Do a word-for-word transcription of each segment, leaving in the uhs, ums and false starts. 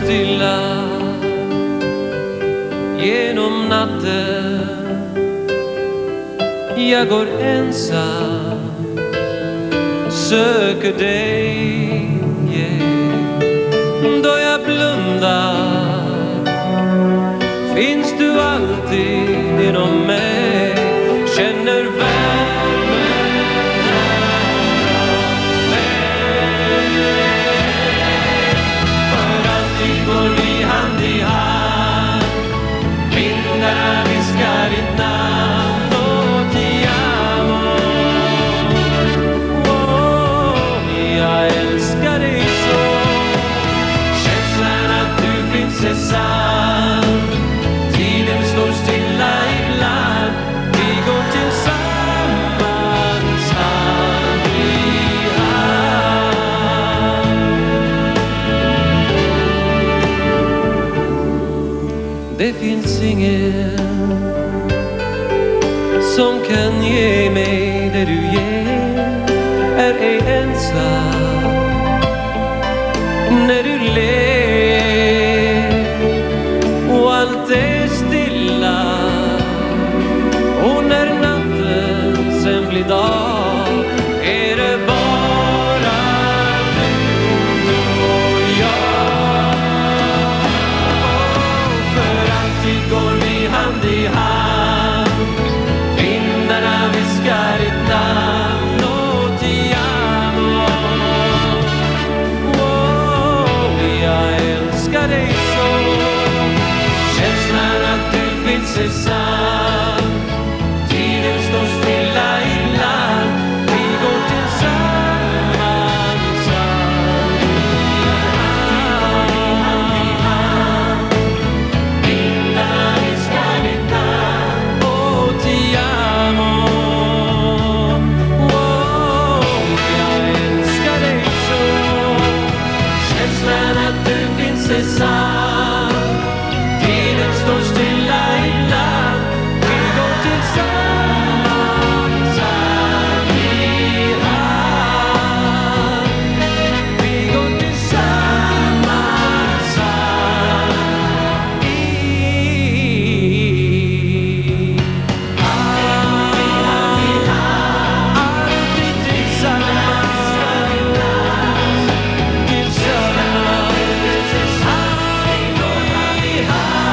stilla genom natten. Jag går ensam, söker dig, yeah. Då jag blundar finns du alltid inom mig. Känner värmen av mig. För alltid går vi hand i hand. Vindarna viskar ditt namn och ti amor. Oh, jag älskar dig så. Känslan att du finns är sann. Tiden står stilla ibland. Vi går tillsammans hand i hand. Det finns ingen som kan ge mig det du ger. Är ej ensam när du ler och allt är stilla. Och när natten sen blir dag är det bara du och jag. För alltid går vi hand i hand. Vindarna viskar ditt namn och ti amor. Oh, jag älskar dig så. Känslan att du finns är sann. Tiden står stilla ibland. Vi går tillsammans hand i hand. Vindarna viskar ditt namn och ti amor. Oh, jag älskar dig så. Känslan att du finns är sann. Tiden står stilla ibland. Vi går tillsammans hand i hand. Vi går tillsammans hand i hand. Alltid tillsammans. Tillsammans. Hand i hand.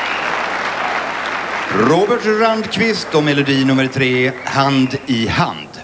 Robert Randqvist och melodi nummer tre, Hand i hand.